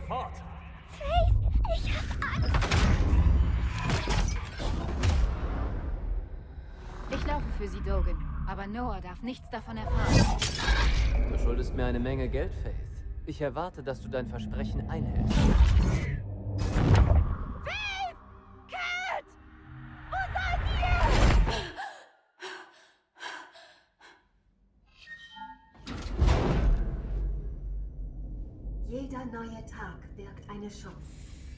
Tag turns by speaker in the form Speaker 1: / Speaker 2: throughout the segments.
Speaker 1: sofort!
Speaker 2: Faith, ich hab Angst!
Speaker 3: Ich laufe für sie, Dogen. Aber Noah darf nichts davon erfahren.
Speaker 4: Du schuldest mir eine Menge Geld, Faith. Ich erwarte, dass du dein Versprechen einhältst.
Speaker 2: Faith! Cat! Wo seid ihr?
Speaker 5: Jeder neue Tag birgt eine Chance.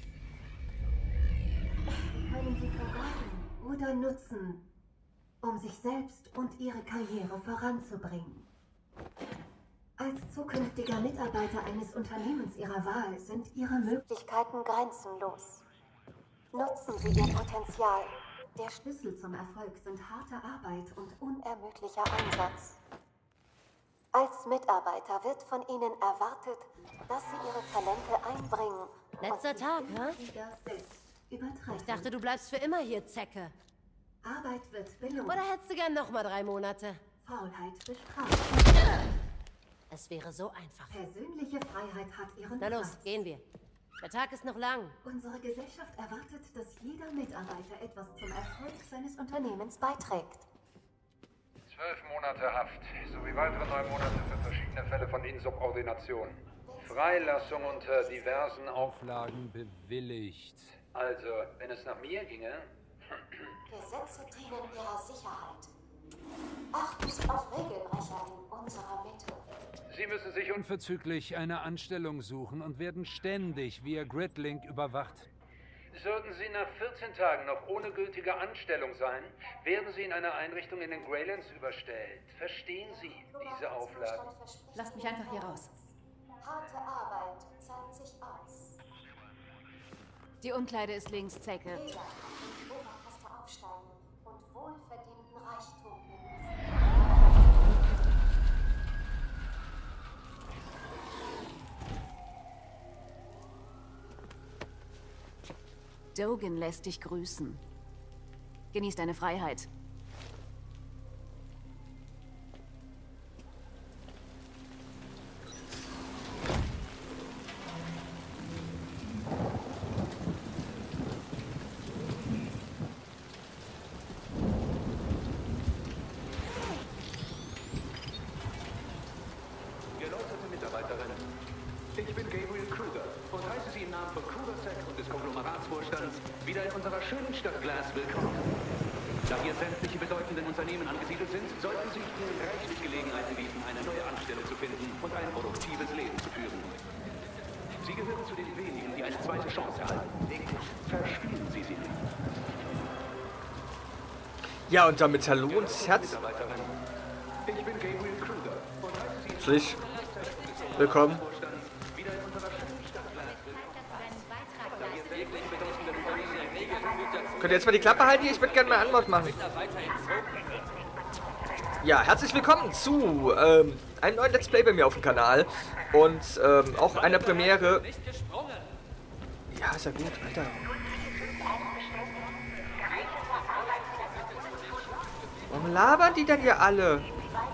Speaker 5: Sie können sie vergeuden oder nutzen, um sich selbst und ihre Karriere voranzubringen. Als zukünftiger Mitarbeiter eines Unternehmens Ihrer Wahl sind Ihre Möglichkeiten grenzenlos. Nutzen Sie Ihr Potenzial. Der Schlüssel zum Erfolg sind harte Arbeit und unermüdlicher Einsatz. Als Mitarbeiter wird von Ihnen erwartet, dass Sie Ihre Talente einbringen.
Speaker 6: Letzter Tag, hä? Ich dachte, du bleibst für immer hier, Zecke.
Speaker 5: Arbeit wird belohnt.
Speaker 6: Oder hättest du gern nochmal 3 Monate?
Speaker 5: Faulheit bestraft.
Speaker 6: Es wäre so einfach.
Speaker 5: Persönliche Freiheit hat ihren
Speaker 6: Na los,
Speaker 5: Preis.
Speaker 6: gehen wir. Der Tag ist noch lang.
Speaker 5: Unsere Gesellschaft erwartet, dass jeder Mitarbeiter etwas zum Erfolg seines Unternehmens beiträgt.
Speaker 7: 12 Monate Haft, sowie weitere 9 Monate für verschiedene Fälle von Insubordination. Freilassung unter diversen
Speaker 1: Auflagen bewilligt.
Speaker 7: Also, wenn es nach mir ginge...
Speaker 5: Gesetze dienen ihrer Sicherheit. Achten Sie auf Regelbrecher in unserer Mitte.
Speaker 7: Sie müssen sich
Speaker 1: Unverzüglich eine Anstellung suchen und werden ständig via Gridlink überwacht.
Speaker 7: Sollten Sie nach 14 Tagen noch ohne gültige Anstellung sein, werden Sie in einer Einrichtung in den Greylands überstellt. Verstehen Sie diese Auflagen?
Speaker 3: Lasst mich einfach hier raus.
Speaker 5: Harte Arbeit zahlt sich aus.
Speaker 3: Die Umkleide ist links, Zecke.
Speaker 5: Jeder kann in Oberkaste aufsteigen und wohlverdienten Reichtum genießen.
Speaker 3: Dogen lässt dich grüßen. Genieß deine Freiheit.
Speaker 8: Geläuterte Mitarbeiterinnen, ich bin Gabriel Kruger und heiße Sie im Namen von Kruger Tech und des Konglomeratsvorstands wieder in unserer schönen Stadt Glass willkommen. Da hier sämtliche bedeutenden Unternehmen angesiedelt sind, sollten Sie Ihnen reichlich Gelegenheiten bieten, eine neue Anstellung zu finden und ein produktives Leben zu führen. Sie gehören zu den wenigen, die eine zweite Chance erhalten. Verspielen Sie sie nicht.
Speaker 9: Ja, und damit hallo und Herz.
Speaker 8: Ich bin Gabriel Kruger und heiße Sie
Speaker 9: Herzlich willkommen. Könnt ihr jetzt mal die Klappe halten? Ich würde gerne mal Anmod machen. Ja, herzlich willkommen zu einem neuen Let's Play bei mir auf dem Kanal. Und auch einer Premiere. Ja, ist ja gut, Alter. Warum labern die denn hier alle?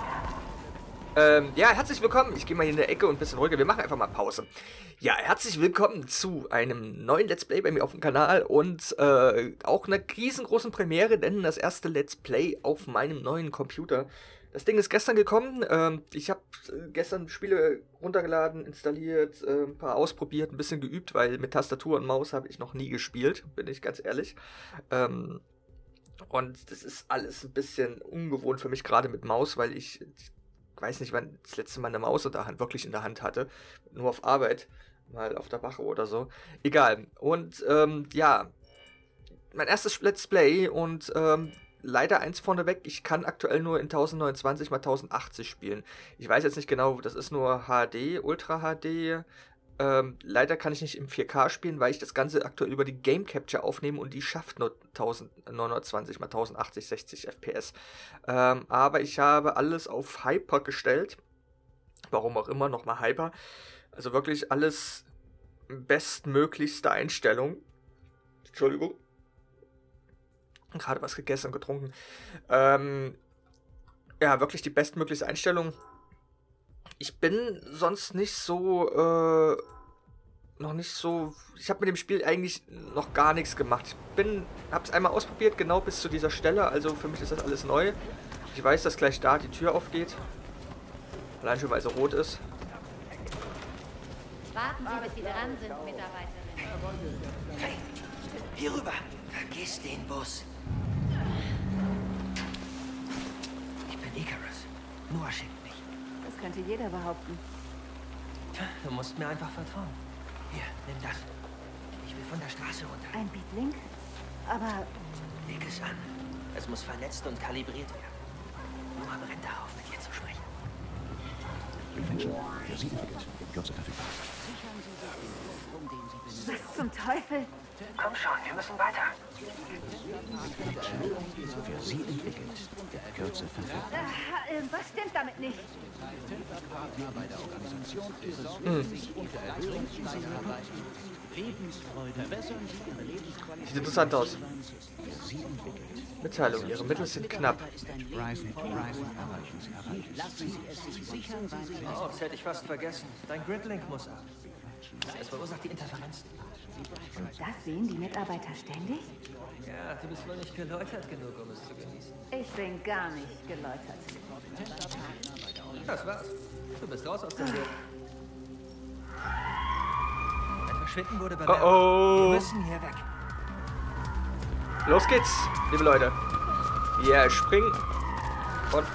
Speaker 9: Ja, herzlich willkommen. Ich gehe mal hier in der Ecke und ein bisschen ruhiger. Wir machen einfach mal Pause. Ja, herzlich willkommen zu einem neuen Let's Play bei mir auf dem Kanal und auch einer riesengroßen Premiere, denn das erste Let's Play auf meinem neuen Computer. Das Ding ist gestern gekommen. Ich habe gestern Spiele runtergeladen, installiert, ein paar ausprobiert, ein bisschen geübt, weil mit Tastatur und Maus habe ich noch nie gespielt, bin ich ganz ehrlich. Und das ist alles ein bisschen ungewohnt für mich, gerade mit Maus, weil ich weiß nicht, wann das letzte Mal eine Maus wirklich in der Hand hatte. Nur auf Arbeit, mal auf der Wache oder so. Egal. Und ja, mein erstes Let's Play und leider eins vorneweg, ich kann aktuell nur in 1029 x 1080 spielen. Ich weiß jetzt nicht genau, das ist nur HD, Ultra HD. Leider kann ich nicht im 4K spielen, weil ich das Ganze aktuell über die Game Capture aufnehme und die schafft nur 1920 x 1080, 60 FPS. Aber ich habe alles auf Hyper gestellt. Warum auch immer, nochmal Hyper. Also wirklich alles bestmöglichste Einstellung. Entschuldigung. Gerade was gegessen und getrunken. Ja, wirklich die bestmöglichste Einstellung. Ich bin sonst nicht so noch nicht so... Ich habe mit dem Spiel eigentlich noch gar nichts gemacht. Habe es einmal ausprobiert, genau bis zu dieser Stelle. Also für mich ist das alles neu. Ich weiß, dass gleich da die Tür aufgeht. Allein schon, weil sie rot ist.
Speaker 3: Warten Sie, bis Sie dran sind, Mitarbeiterin.
Speaker 10: Hey, hier rüber. Vergiss den Bus. Ich bin Icarus. Noah schickt mich.
Speaker 3: Das könnte jeder behaupten.
Speaker 10: Du musst mir einfach vertrauen. Hier, nimm das. Ich will von der Straße runter.
Speaker 3: Ein Beatlink? Aber...
Speaker 10: Leg es an. Es muss vernetzt und kalibriert werden. Noah brennt darauf, mit dir zu sprechen.
Speaker 3: Was zum Teufel?
Speaker 10: Komm schon, wir müssen weiter.
Speaker 3: Für Sie entwickelt. Was stimmt damit nicht?
Speaker 9: Sieht interessant aus. Mitteilung, Ihre Mittel sind knapp.
Speaker 10: Oh, das hätte ich fast vergessen. Dein Gridlink muss ab. Es verursacht die Interferenzen.
Speaker 3: Und das sehen die Mitarbeiter ständig?
Speaker 10: Ja, du bist wohl nicht geläutert genug, um es zu genießen.
Speaker 3: Ich bin gar nicht geläutert.
Speaker 10: Das war's. Du bist raus aus dem Bild. Dein Verschwinden wurde bemerkt. Wir müssen hier weg.
Speaker 9: Los geht's, liebe Leute. Yeah, springen. Und...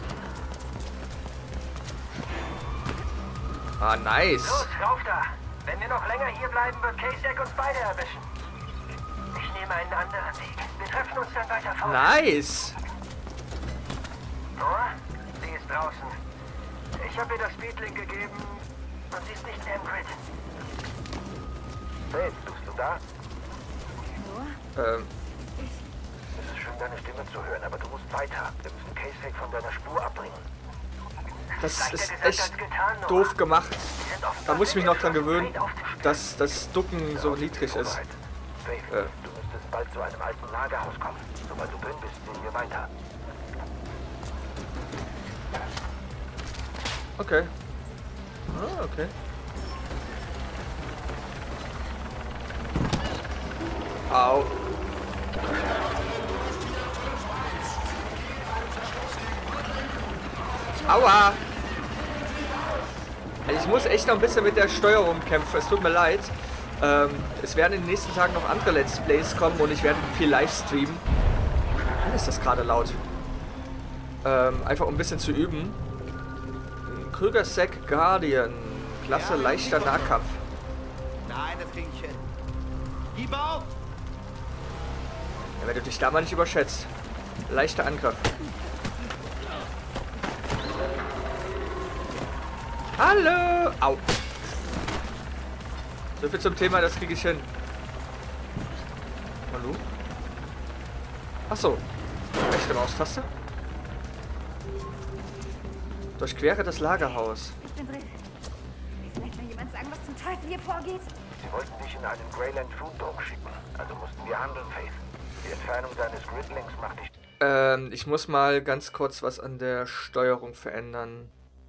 Speaker 9: Ah, nice.
Speaker 10: Los, rauf da. Wenn wir noch länger hier bleiben, wird Kasek uns beide erwischen. Ich nehme einen anderen Weg. Wir treffen uns dann weiter vorne.
Speaker 9: Nice.
Speaker 10: Noah, sie ist draußen. Ich habe ihr das Speedlink gegeben und sie ist nicht mehr im Grid. Hey, bist du da?
Speaker 3: Noah?
Speaker 10: Es ist schön, deine Stimme zu hören, aber du musst weiter. Wir müssen Kasek von deiner Spur abbringen.
Speaker 9: Das ist echt doof gemacht. Da muss ich mich noch dran gewöhnen, dass das Ducken so niedrig ist.
Speaker 10: Du müsstest bald zu einem alten Lagerhaus kommen. Sobald du drin bist, sehen wir weiter.
Speaker 9: Okay. Ah, okay. Au. Aua! Also ich muss echt noch ein bisschen mit der Steuerung kämpfen. Es tut mir leid. Es werden in den nächsten Tagen noch andere Let's Plays kommen und ich werde viel live streamen. Wann ist das gerade laut? Einfach um ein bisschen zu üben. Krüger-Sec Guardian. Klasse leichter Nahkampf.
Speaker 11: Nein, das krieg ich hin. Gib auf!
Speaker 9: Ja, wenn du dich da mal nicht überschätzt. Leichter Angriff. Hallo! Au! So viel zum Thema, das kriege ich hin. Hallo? Achso. Rechte Maustaste. Durchquere das Lagerhaus.
Speaker 3: Ich bin drin. Will vielleicht mal jemand sagen, was zum Teufel hier vorgeht?
Speaker 10: Sie wollten dich in einen Greyland Food Dome schicken. Also mussten wir handeln, Faith. Die Entfernung deines Gridlinks macht dich...
Speaker 9: Ich muss mal ganz kurz was an der Steuerung verändern.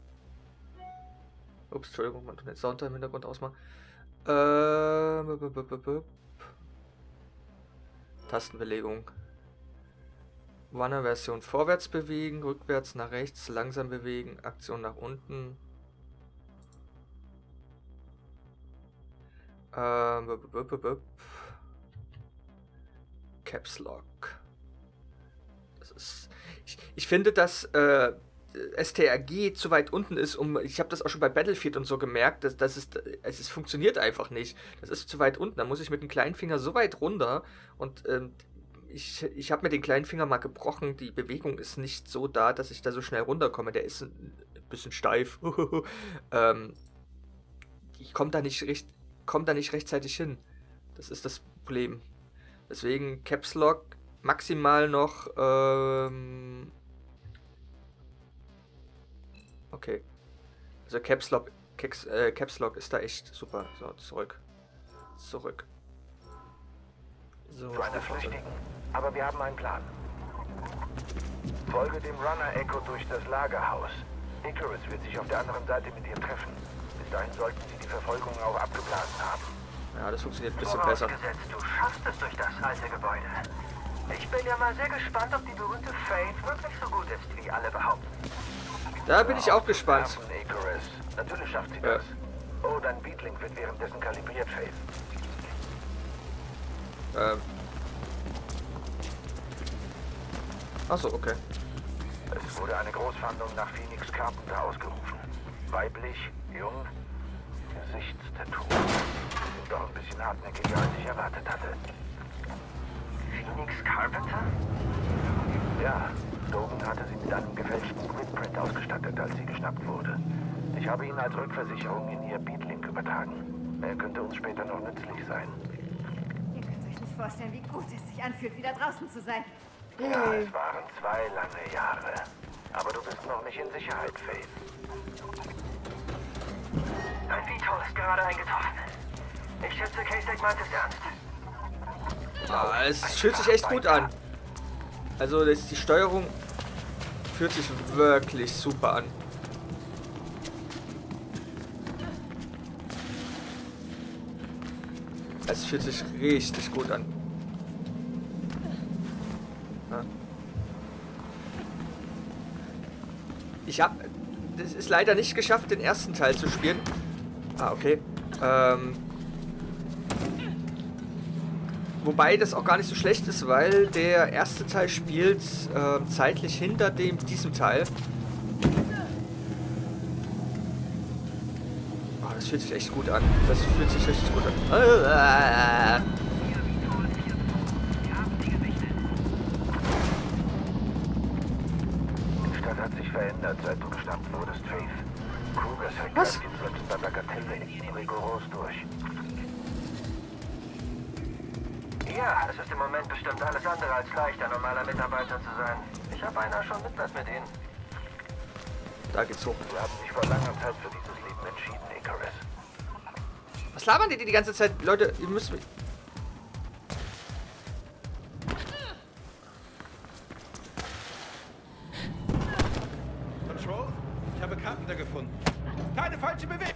Speaker 9: Ups, Entschuldigung, man tut jetzt Sound im Hintergrund ausmachen. Tastenbelegung. Runner-Version vorwärts bewegen, rückwärts nach rechts, langsam bewegen, Aktion nach unten. Caps Lock. Das ist, ich finde, dass STRG zu weit unten ist, ich habe das auch schon bei Battlefield und so gemerkt, es funktioniert einfach nicht. Das ist zu weit unten, da muss ich mit dem kleinen Finger so weit runter und ich habe mir den kleinen Finger mal gebrochen, die Bewegung ist nicht so da, dass ich da so schnell runterkomme, der ist ein bisschen steif. Ich komme da nicht rechtzeitig hin. Das ist das Problem. Deswegen Caps Lock maximal noch okay. Also Caps Lock ist da echt super. So, zurück. So,
Speaker 10: zu einer flüchtigen. Aber wir haben einen Plan. Folge dem Runner Echo durch das Lagerhaus. Icarus wird sich auf der anderen Seite mit ihr treffen. Bis dahin sollten sie die Verfolgung auch abgeblasen haben.
Speaker 9: Ja, das funktioniert ein bisschen besser.
Speaker 10: Vorausgesetzt, du schaffst es durch das alte Gebäude. Ich bin ja mal sehr gespannt, ob die berühmte Faith wirklich so gut ist, wie alle behaupten.
Speaker 9: Da bin ich auch gespannt.
Speaker 10: Icarus. Natürlich schafft sie das. Oh, dein Beatlink wird währenddessen kalibriert, Faith.
Speaker 9: Achso, okay.
Speaker 10: Es wurde eine Großfahndung nach Phoenix Carpenter ausgerufen. Weiblich, jung, Gesichtstattoo. Doch ein bisschen hartnäckiger, als ich erwartet hatte. Phoenix Carpenter? Ja, Dogen hatte sie mit einem gefälschten Gridprint ausgestattet, als sie geschnappt wurde. Ich habe ihn als Rückversicherung in ihr Beatlink übertragen. Er könnte uns später noch nützlich sein.
Speaker 3: Ihr könnt euch nicht vorstellen, wie gut es sich anfühlt, wieder draußen zu sein.
Speaker 10: Ja, es waren 2 lange Jahre. Aber du bist noch nicht in Sicherheit, Faith. Dein VTOL ist gerade eingetroffen. Ich schätze, Kasek meint es ernst.
Speaker 9: Ah, es fühlt sich echt gut an. Also die Steuerung fühlt sich wirklich super an. Es fühlt sich richtig gut an. Ja. Ich habe es ist leider nicht geschafft, den ersten Teil zu spielen. Ah, okay. Wobei das auch gar nicht so schlecht ist, weil der erste Teil spielt zeitlich hinter diesem Teil. Oh, das fühlt sich echt gut an. Das fühlt sich richtig gut an.
Speaker 10: Die Stadt hat sich verändert, seit du geschnappt wurdest, Faith. Krugers Hacker geht selbst bei Bagatelle rigoros durch. Ja, es ist im Moment bestimmt alles andere als leicht, ein normaler Mitarbeiter zu sein. Ich habe beinahe schon Mitleid mit ihnen.
Speaker 9: Da geht's hoch.
Speaker 10: Sie haben sich vor langer Zeit für dieses Leben entschieden, Icarus.
Speaker 9: Was labern die ganze Zeit? Leute, ihr müsst mich...
Speaker 11: Control? Ich habe Carpenter gefunden. Keine falsche Bewegung!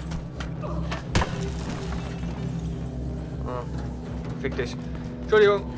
Speaker 9: Oh. Fick dich. Entschuldigung.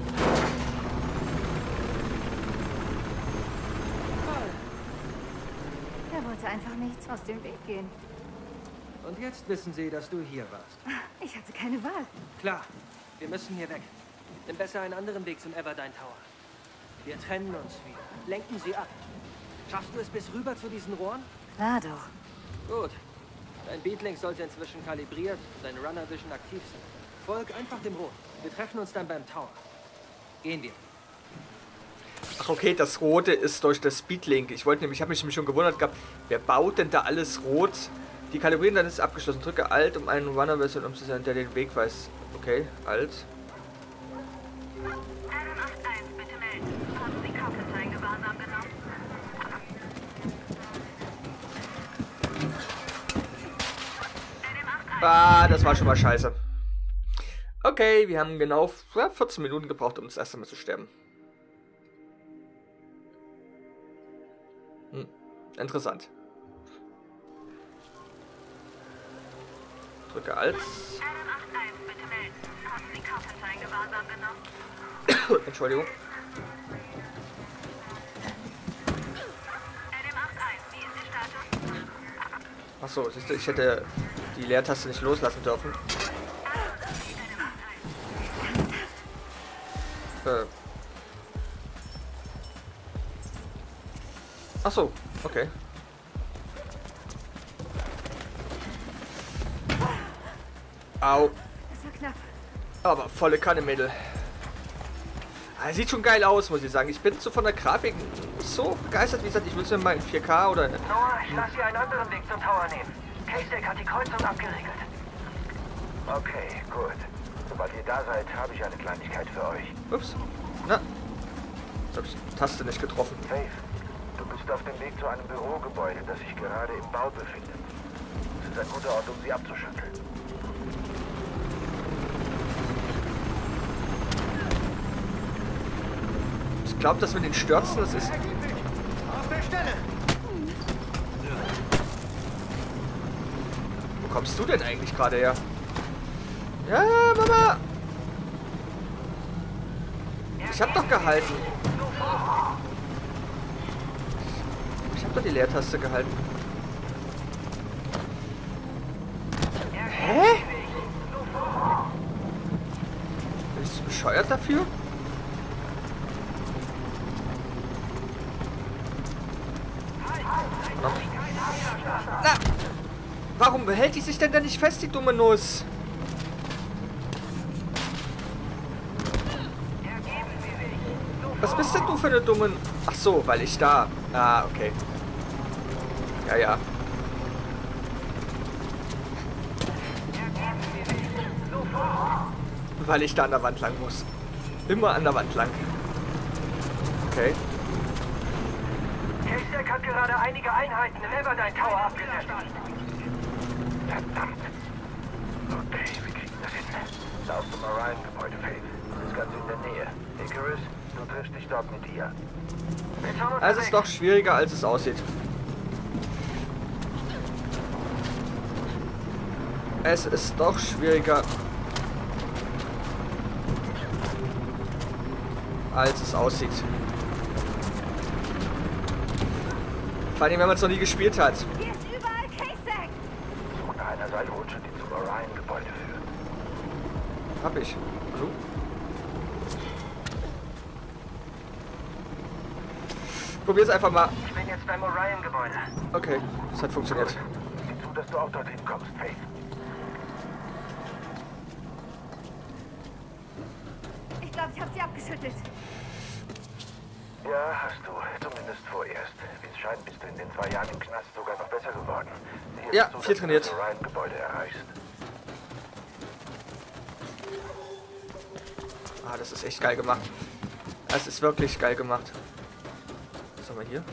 Speaker 3: Er wollte einfach nichts aus dem Weg gehen.
Speaker 12: Und jetzt wissen sie, dass du hier warst.
Speaker 3: Ich hatte keine Wahl.
Speaker 12: Klar, wir müssen hier weg. Nimm besser einen anderen Weg zum Everdine Tower. Wir trennen uns wieder. Lenken sie ab. Schaffst du es bis rüber zu diesen Rohren?
Speaker 3: Klar doch.
Speaker 12: Gut. Dein Beatlink sollte inzwischen kalibriert, deine Runner Vision aktiv sein. Folg einfach dem Rot. Wir treffen uns dann beim Tower. Gehen wir.
Speaker 9: Ach okay, das Rote ist durch das Speedlink. Ich habe mich schon gewundert gehabt, wer baut denn da alles rot? Die kalibrieren, dann ist es abgeschlossen. Drücke Alt, um einen Runner-Version umzusetzen, der den Weg weiß. Okay, Alt.
Speaker 2: bitte melden. Haben Sie Carpenter in Gewahrsam genommen?
Speaker 9: Ah, das war schon mal scheiße. Okay, wir haben genau 14 Minuten gebraucht, um das erste Mal zu sterben. Interessant. Drücke Alt.
Speaker 2: bitte melden. Haben Sie Carpenter in Gewahrsam genommen?
Speaker 9: Entschuldigung.
Speaker 2: Wie ist Ihr Status?
Speaker 9: Achso, siehst du, ich hätte die Leertaste nicht loslassen dürfen. Achso, okay. Au.
Speaker 3: Das war knapp.
Speaker 9: Aber volle Kanne, Mädel. Sieht schon geil aus, muss ich sagen. Ich bin so von der Grafik so begeistert, wie gesagt, ich will es mir mal in 4K oder...
Speaker 10: Noah, ich lasse Sie einen anderen Weg zum Tower nehmen. Kasek hat die Kreuzung abgeriegelt. Okay, gut. Sobald ihr da seid, habe ich eine Kleinigkeit für euch.
Speaker 9: Ups. Na. Jetzt habe ich die Taste nicht getroffen.
Speaker 10: Faith, du bist auf dem Weg zu einem Bürogebäude, das sich gerade im Bau befindet. Es ist ein guter Ort, um sie abzuschütteln.
Speaker 9: Ich glaube, dass mit den Stürzen, das ist...
Speaker 11: Auf der Stelle!
Speaker 9: Oh kommst du denn eigentlich gerade her? Ja, Mama! Ich hab doch gehalten. Ich hab doch die Leertaste gehalten. Hä? Bist du bescheuert dafür? Na! Warum behält die sich denn da nicht fest, die dumme Nuss? Was bist denn du für eine dumme... Ach so, weil ich da... Ah, okay. Ja, ja. Weil ich da an der Wand lang muss. Immer an der Wand lang. Okay.
Speaker 13: K-Stack hat gerade einige Einheiten im Everdine Tower abgesetzt.
Speaker 10: Verdammt. Okay, wir kriegen das hin. Da auf dem Orion-Gebäude, Faith. Das ist ganz in der Nähe. Icarus, du triffst dich dort mit ihr.
Speaker 9: Es ist doch schwieriger, als es aussieht. Es ist doch schwieriger, als es aussieht. Vor allem, wenn man es noch nie gespielt hat.
Speaker 3: Hier ist überall K-Stack.
Speaker 10: Such nach einer Seilrutsche, die zum Orion-Gebäude führt.
Speaker 9: Hab ich. Hallo? Probier's einfach mal.
Speaker 13: Ich bin jetzt beim Orion-Gebäude.
Speaker 9: Okay, das hat funktioniert.
Speaker 10: Sieh zu, dass du auch dorthin kommst, Faith.
Speaker 3: Ich glaube, ich habe sie abgeschüttelt.
Speaker 10: Ja, hast du. Zumindest vorerst. Wie es scheint, bist du in den 2 Jahren im Knast sogar noch besser geworden.
Speaker 9: Ja, viel trainiert.
Speaker 10: Dass du das Orion-Gebäude erreichst.
Speaker 9: Ah, das ist echt geil gemacht. Das ist wirklich geil gemacht. Was haben wir hier?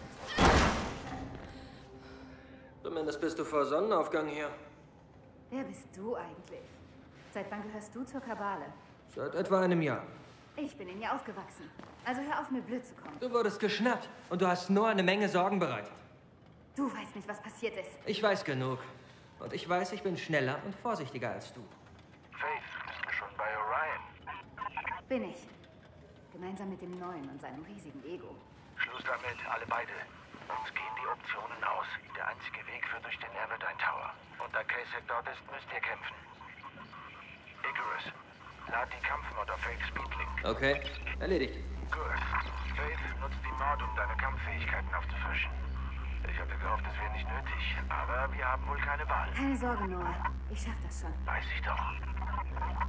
Speaker 12: Zumindest bist du vor Sonnenaufgang hier.
Speaker 3: Wer bist du eigentlich? Seit wann gehörst du zur Kabale?
Speaker 12: Seit etwa einem Jahr.
Speaker 3: Ich bin in ihr aufgewachsen. Also hör auf, mir blöd zu kommen.
Speaker 12: Du wurdest geschnappt und du hast nur eine Menge Sorgen bereitet.
Speaker 3: Du weißt nicht, was passiert ist.
Speaker 12: Ich weiß genug. Und ich weiß, ich bin schneller und vorsichtiger als du.
Speaker 10: Faith, bist du schon bei Orion?
Speaker 3: Bin ich. Gemeinsam mit dem Neuen und seinem riesigen Ego.
Speaker 10: Schluss damit, alle beide. Uns gehen die Optionen aus. Der einzige Weg führt durch den Everdine Tower. Und da K-Stack dort ist, müsst ihr kämpfen. Icarus, lad die Kampfmod auf Faith Speedlink.
Speaker 12: Okay, erledigt.
Speaker 10: Gut. Faith nutzt die Mod, um deine Kampffähigkeiten aufzufrischen. Ich hatte gehofft, es wäre nicht nötig, aber wir haben wohl keine Wahl.
Speaker 3: Keine Sorge, Noah. Ich schaff das schon.
Speaker 10: Weiß ich doch.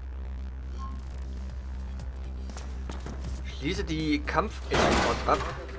Speaker 9: Schließe die Kampf-Mod ab.